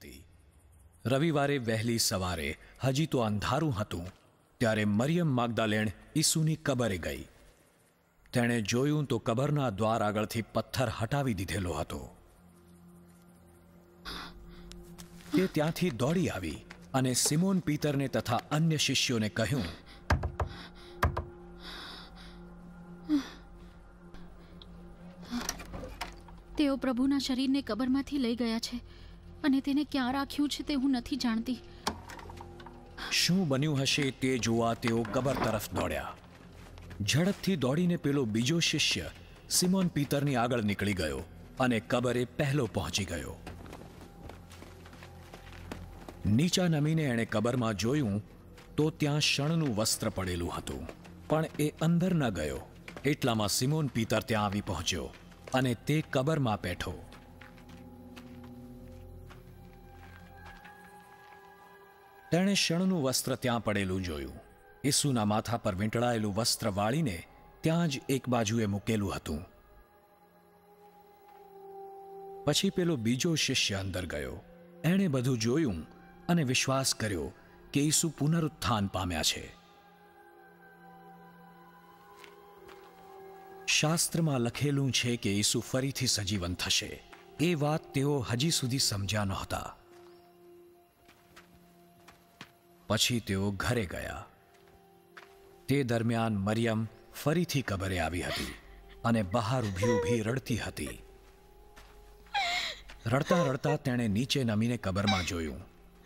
હતી. રવિવારે વહેલી સવારે હજી તો અંધારું હતું ત્યારે મરિયમ માગદાલેણ ઈસુની કબરે ગઈ. તેણે જોયું તો કબરના દ્વાર આગળથી પથ્થર હટાવી દીધેલો હતો. તે ત્યાંથી દોડી આવી અને સિમોન પીતરને તથા અન્ય શિષ્યોને કહ્યું, તેઓ પ્રભુના શરીરને કબરમાંથી લઈ ગયા છે અને તેને ક્યાં રાખ્યું છે તે હું નથી જાણતી. શું બન્યું હશે તે જોવા તેઓ કબર તરફ દોડ્યા. ઝડપથી દોડીને પેલો બીજો શિષ્ય સિમોન પીતરની આગળ નીકળી ગયો અને કબરે પહેલો પહોંચી ગયો. નીચા નમીને એણે કબરમાં જોયું તો ત્યાં શણનું વસ્ત્ર પડેલું હતું, પણ એ અંદર ન ગયો. એટલામાં સિમોન પીતર ત્યાં આવી પહોંચ્યો અને તે કબરમાં બેઠો. તેણે શણનું વસ્ત્ર ત્યાં પડેલું જોયું. ઈસુના માથા પર વીંટળાયેલું વસ્ત્ર વાળીને ત્યાં જ એક બાજુએ મૂકેલું હતું. પછી પેલો બીજો શિષ્ય અંદર ગયો. એણે બધું જોયું અને વિશ્વાસ કર્યો કે ઈસુ પુનરુત્થાન પામ્યા છે. શાસ્ત્રમાં લખેલું છે કે ઈસુ ફરીથી સજીવન થશે. એ વાત તેઓ હજી સુધી સમજ્યા નહોતા. પછી તેઓ ઘરે ગયા. તે દરમિયાન મરિયમ ફરીથી કબરે આવી હતી અને બહાર ઊભી રડતી હતી. રડતા રડતા તેણે નીચે નમીને કબરમાં જોયું.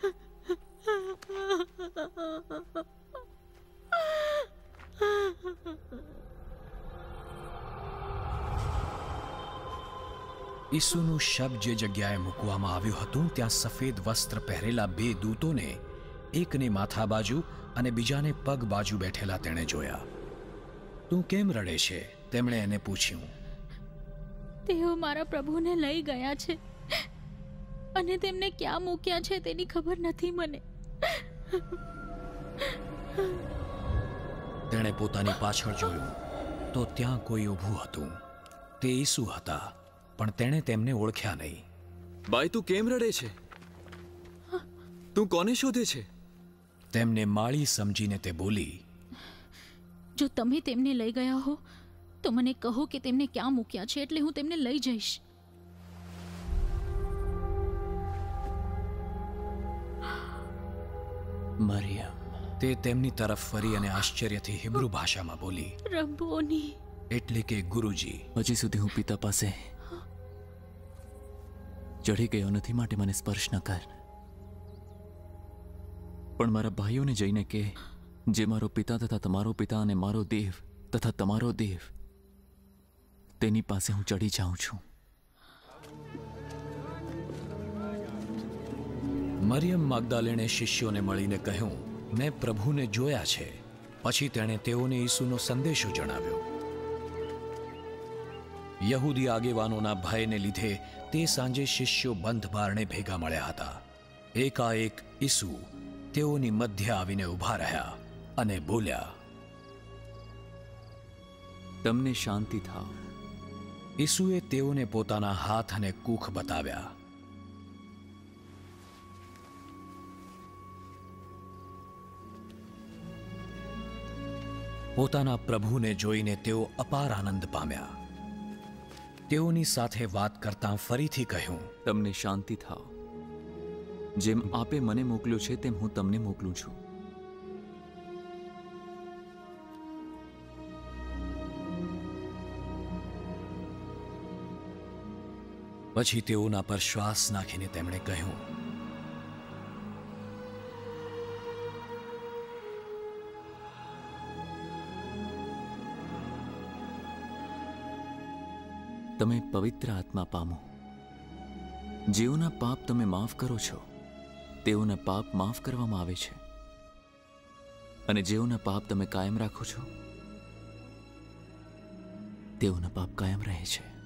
ઈસુનું શબ જે જગ્યાએ મૂકવામાં આવ્યું હતું ત્યાં સફેદ વસ્ત્ર પહેરેલા બે દૂતોને, એકને માથા બાજુ અને બીજાને પગ બાજુ બેઠેલા તેણે જોયા. તું કેમ રડે છે? તેમણે એને પૂછ્યું. તેઓ મારા પ્રભુને લઈ ગયા છે અને તેમને ક્યાં મૂક્યા છે તેની ખબર નથી મને. તેણે પોતાની પાછળ જોયું તો ત્યાં કોઈ ઊભું હતું. તે ઈસુ હતા, પણ તેણે તેમને ઓળખ્યા નહીં. બાઈ, તું કેમ રડે છે? તું કોને શોધે છે? તેમને માળી સમજીને તે બોલી, જો તમે તેમને લઈ ગયા હો તો મને કહો કે તેમને ક્યાં મૂક્યા છે, એટલે હું તેમને લઈ જઈશ. મરિયમ. તે તેમની તરફ ફરી અને આશ્ચર્યથી હિબ્રુ ભાષામાં બોલી, રબ્બોની, એટલે કે ગુરુજી. હજી સુધી હું પિતા પાસે ચઢી ગયો નથી, માટે મને સ્પર્શ ન કર. પણ મારા ભાઈઓને જઈને કે જે મારો પિતા તથા તમારો પિતા અને મારો દેવ તથા તમારો દેવ, તેની પાસે હું ચડી જાઉં છું. મરિયમ માગદાલેણે શિષ્યોને મળીને કહ્યું, મેં પ્રભુને જોયા છે. પછી તેણે તેઓને ઈસુનો સંદેશો જણાવ્યો. યહૂદી આગેવાનોના ભયને લીધે તે સાંજે શિષ્યો બંધ બારણે ભેગા મળ્યા હતા. એકાએક ઈસુ તેઓની મધ્ય આવીને ઊભા રહ્યા અને બોલ્યા, તમને શાંતિ થાવ. ઈસુએ તેઓને પોતાના હાથ અને કૂખ બતાવ્યા. પોતાના પ્રભુને જોઈને તેઓ અપાર આનંદ પામ્યા. તેઓની સાથે વાત કરતાં ફરીથી કહ્યું, તમને શાંતિ થાવ. જેમ આપે મને મોકલ્યો છે તેમ હું તમને મોકલું છું. પછી તેઓના પર શ્વાસ નાખીને તેમણે કહ્યું, તમે પવિત્ર આત્મા પામો. જેઓના પાપ તમે માફ કરો છો તેઓના પાપ માફ કરવામાં આવે છે, અને જેઓના પાપ તમે કાયમ રાખો છો તેઓના પાપ કાયમ રહે છે.